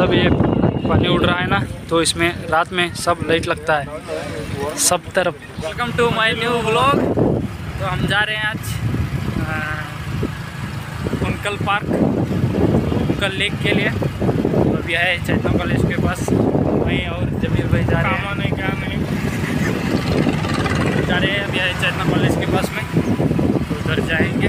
सब ये पानी उड़ रहा है ना, तो इसमें रात में सब लाइट लगता है सब तरफ। Welcome to my new vlog. तो हम जा रहे हैं आज उनकल पार्क, उनकल लेक के लिए। तो अभी है चैतन्य कॉलेज के पास, वहीं और जमीर भाई जा रहे हैं। नहीं क्या नहीं जा रहे हैं, अभी है चैतन्य कॉलेज के पास में, तो उधर जाएंगे।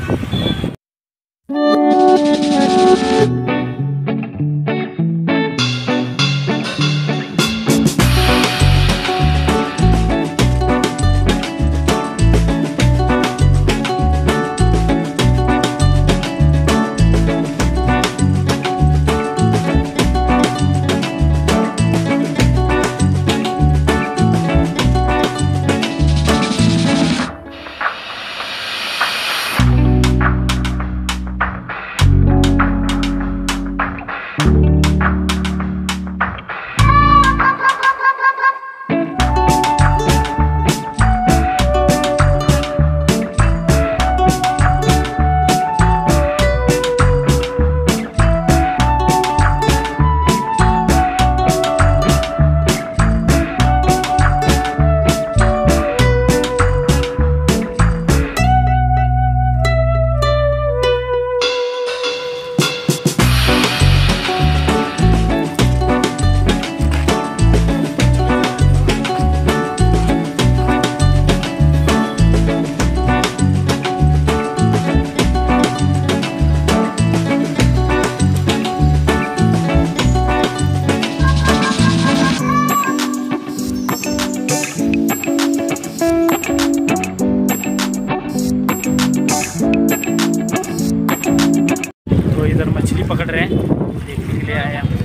इधर मछली पकड़ रहे हैं, देखने के लिए आए हम।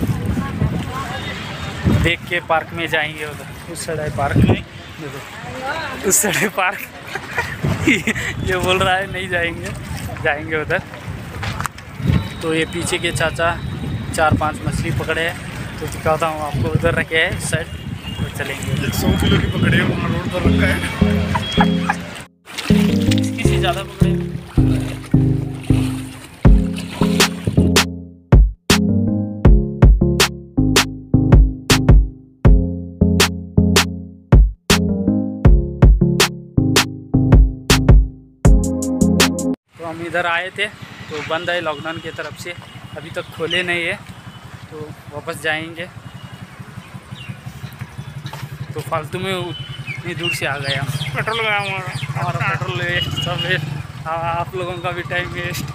देख के पार्क में जाएंगे, उधर उस साइड है पार्क में, देखो उस साइड है पार्क। ये बोल रहा है नहीं जाएंगे, जाएंगे उधर। तो ये पीछे के चाचा 4-5 मछली पकड़े हैं, तो दिखाता हूँ आपको। उधर रखे हैं इस साइड, तो चलेंगे। 100 किलो की पकड़े हैं, वहाँ रोड पर रखा है। इसकी से ज़्यादा पकड़े। हम इधर आए थे तो बंद है लॉकडाउन की तरफ से, अभी तक खोले नहीं है, तो वापस जाएंगे। तो फालतू में इतनी दूर से आ गए हम। पेट्रोल गया हमारा पेट्रोल वेस्ट, सब वेस्ट, आप लोगों का भी टाइम वेस्ट।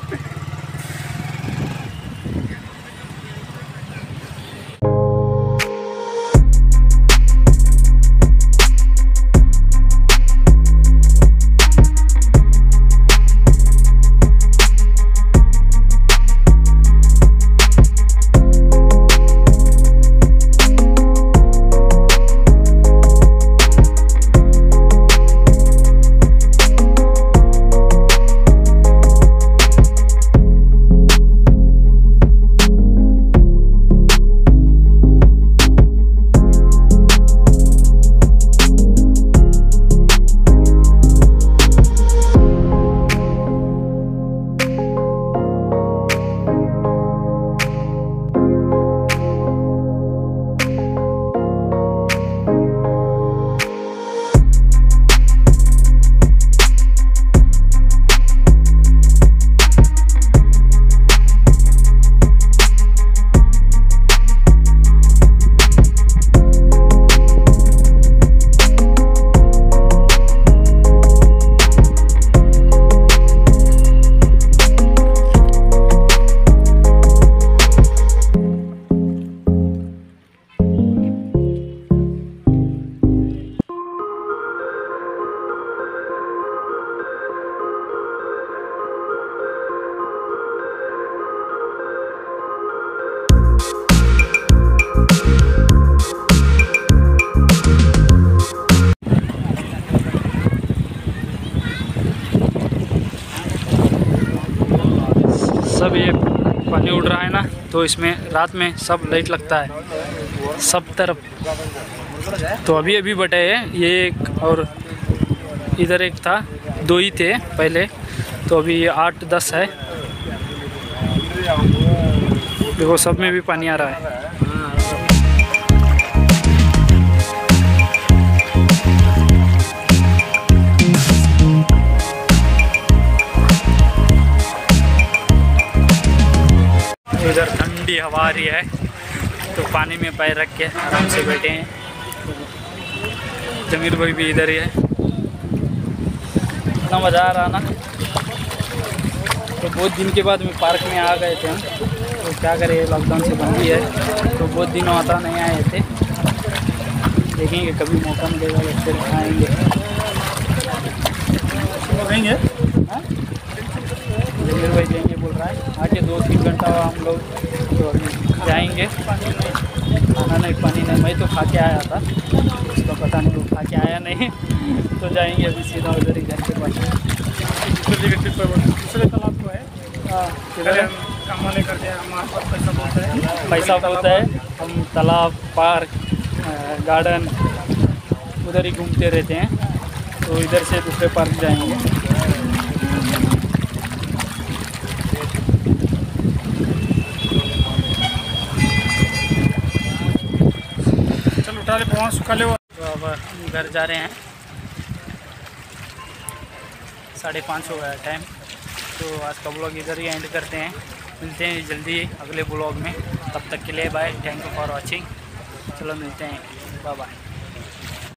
सब ये पानी उड़ रहा है ना, तो इसमें रात में सब लाइट लगता है सब तरफ। तो अभी अभी बटे हैं ये एक, और इधर एक था, 2 ही थे पहले, तो अभी ये 8-10 है। देखो सब में भी पानी आ रहा है। इधर ठंडी हवा आ रही है तो पानी में पैर रख के आराम से बैठे हैं। जमीर भाई भी इधर ही है। इतना मज़ा आ रहा ना। तो बहुत दिन के बाद में पार्क में आ गए थे हम। तो क्या करें, लॉकडाउन से बंद ही है तो बहुत दिनों आता नहीं आए थे। देखेंगे कभी मौका मिलेगा तो फिर आएंगे। कहेंगे जमीर भाई देंगे बोल रहा है। आके 2-3 घंटा हम लोग तो जाएंगे। खाना नहीं पानी नहीं, मैं तो खा के आया था, उसका पता नहीं वो खा के आया नहीं। तो जाएंगे अभी सीधा उधर ही घर के पास। दूसरे तालाब को है। हाँ, काम नहीं करते हैं, हमारे पास पैसा बहुत है। पैसा बहुत है, हम तालाब पार्क गार्डन उधर ही घूमते रहते हैं। तो इधर से दूसरे पार्क जाएंगे। चल उठा ले, वहाँ सुखा ले। तो अब घर जा रहे हैं। 5:30 हो गया टाइम। तो आज का ब्लॉग इधर ही एंड करते हैं। मिलते हैं जल्दी अगले ब्लॉग में। तब तक के लिए bye. Thank you for watching. चलो मिलते हैं, बाय बाय।